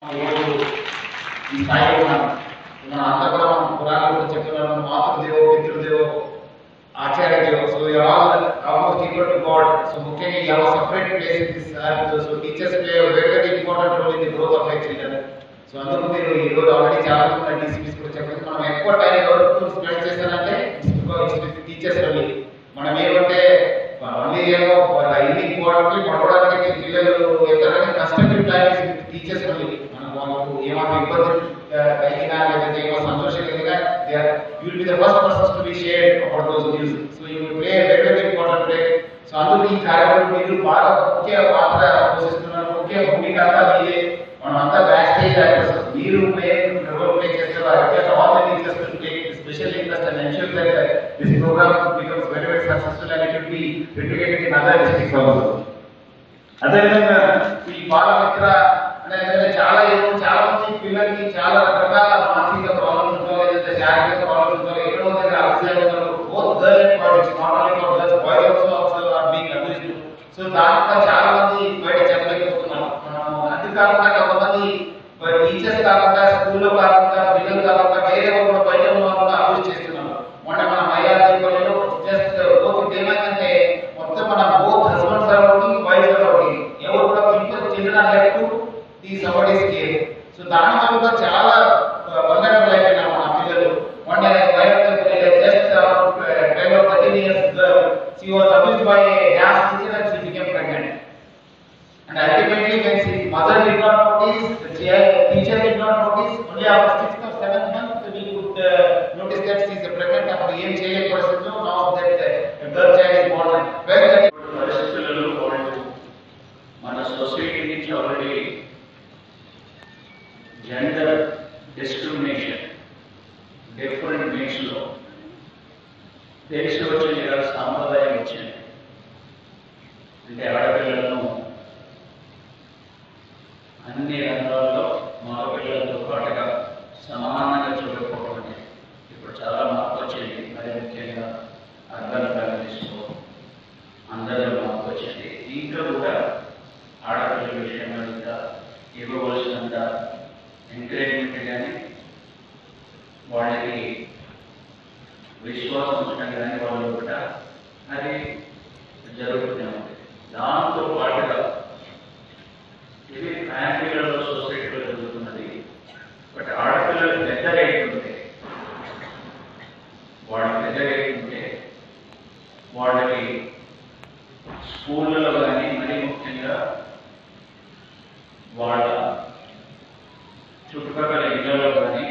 ఈ స్థాయిలో ఉన్నాం. మన అంతా కూడా మనం పురాణాలు చెప్తున్నాము, మాతృదేవో పితృదేవో ఆచార్యదేవో. So all almost equal to God. So ముఖ్యంగా ఈ have separate place in this earth. So teachers play very important role in the growth of a children. So అందుకు మీరు ఈ రోజు ఆల్రెడీ చాలా మంది డిసిప్లిన్స్ కూడా చెప్పారు. మనం ఎక్కువ టైం ఎవరు స్పెండ్ చేస్తారంటే టీచర్స్ వల్ల. మనం ఏమంటే అన్ని ఏమో ఈవినింగ్ పోవడానికి పడవడానికి పిల్లలు వెళ్తారని కష్టపడి టైం టీచర్స్ వల్ల. మనం వాళ్ళకు ఏమైనా ఇబ్బంది కలిగినా లేకపోతే ఏమో సంతోషం కలిగినా you will be the first persons to be shared about those news. So you will play a very important role. So అందుకు ఈ కార్యక్రమం మీరు బాగా ముఖ్య పాత్ర పోషిస్తున్నారు. ముఖ్య భూమిక అంతా మీదే. మనం అంతా బ్యాక్ స్టేజ్ యాక్టర్స్. మీరు రోల్ ప్లే చేస్తారు. I request all the teachers to take special interest and ensure that this program becomes very very successful and it will be replicated in other districts also. అదేవిధంగా ఈ బాల మిత్ర అనేది చాలా మంది పిల్లలకి చాలా రకాల మానసిక ప్రాబ్లమ్స్ ఉంటాయి, లేదంటే శారీరక ప్రాబ్లమ్స్ ఉంటాయి. ఎక్కడో దగ్గర అలసటలు both girl and boys, not only for girls, boys also are being abused. So దాంట్లో చాలా మంది బయట చెప్పలేకపోతున్నారు. మనం అధికారులుగా కొంతమంది టీచర్స్ కాకుండా, స్కూల్లో కాకుండా, పిల్లలు కాకుండా వేరే కూడా బయట ఉన్న వాళ్ళు అబ్యూజ్ చేస్తున్నారు. మొన్న మన మైయాలో జస్ట్ ఏమైందంటే మొత్తం మన both husbands are working, wifes are working. ఎవరు కూడా children left the somebody's care. So దాని వల్ల చాలా vulnerable అయిపోయినారు మన పిల్లలు. One day just 12 or 13 years girl, she was abused by a dance teacher and she became pregnant. And ultimately when she mother did not notice, the teacher did not notice, only after 6th or 7th month we could notice that she is pregnant. After ఏం చేయలేకపోతే now that girl child is born. Very పరిస్థితులలో వాళ్ళు మన society నుంచి already gender discrimination different మీన్స్లో తెలిసి వచ్చిన ఇలా సాంప్రదాయం వచ్చింది. అంటే ఆడపిల్లలను అన్ని రంగాల్లో మగపిల్లలతో పాటుగా సమానంగా చూడకపోవడం ఇప్పుడు చాలా మార్పు వచ్చింది. మరి ముఖ్యంగా అర్బన్ ఫ్యామిలీస్లో అందరిలో మార్పు వచ్చింది. దీంట్లో కూడా ఆడపిల్లల విషయంలో ఇంకా ఇవ్వవలసినంత ఎంకరేజ్మెంట్ కానీ వాళ్ళకి విశ్వాసం ఉంచడం కానీ వాళ్ళు కూడా అది జరుగుతూనే ఉంది. దాంతో పాటుగా ఇది ఫ్యామిలీలలో సొసైటీలో జరుగుతున్నది. బట్ ఆడపిల్లలు పెద్దగా ఉంటే వాళ్ళు పెద్దగా ఉంటే వాళ్ళకి స్కూళ్ళలో కానీ మరీ ముఖ్యంగా వాళ్ళ చుట్టుపక్కల ఇళ్లలో కానీ